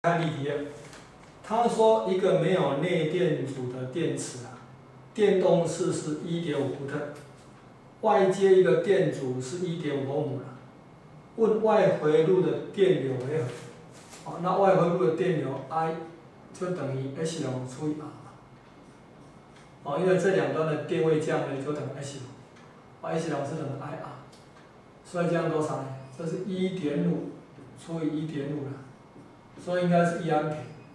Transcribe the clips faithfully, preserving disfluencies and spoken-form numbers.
看例题，他说一个没有内电阻的电池啊，电动势是 一点五伏特，外接一个电阻是 一点五欧姆了。问外回路的电流为何？好，那外回路的电流 I 就等于 H 龙除以 R 嘛。哦，因为这两端的电位降呢，就等于 H 龙， H 龙是等于 I R， 所以这样多少呢？这是 一点五除以 一点五了。 所以应该是一安培。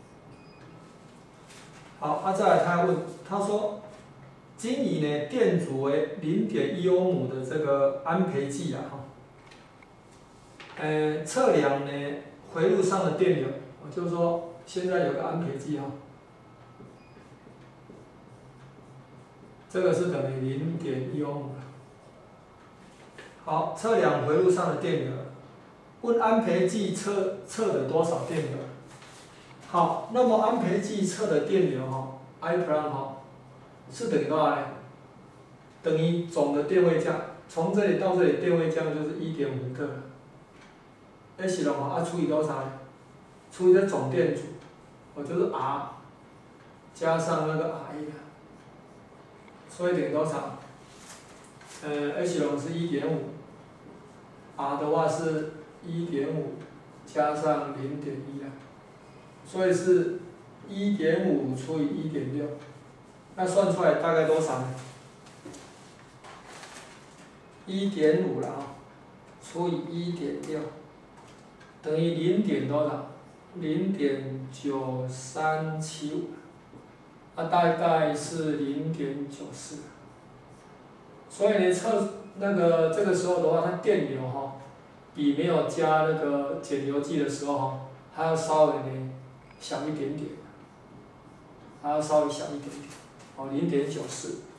好，啊，再来他问，他说，今以呢电阻为 零点一欧姆的这个安培计啊，哈，呃，测量呢回路上的电流，就是说现在有个安培计哈，这个是等于 零点一欧姆了。好，测量回路上的电流。 问安培计测测的多少电流？好，那么安培计测的电流哈 ，I prime 哈，是等于多少呢？等于总的电位降，从这里到这里电位降就是 一点五伏特 ，H 龙哈啊除以多少呢？除以这总电阻，我就是 R 加上那个 R 一啊，所以等于多少？呃 ，H 龙是 一点五 ，R 的话是 一点五加上 零点一啊，所以是 一点五除以 一点六， 那算出来大概多少呢？ 一点五了啊，除以 一点六， 等于 零点多少？ 零点九三七五， 啊，大概是 零点九四， 所以呢测那个这个时候的话，它电流哈。 比没有加那个减流计的时候哈，还要稍微呢小一点点，还要稍微小一点点，哦，零点九四。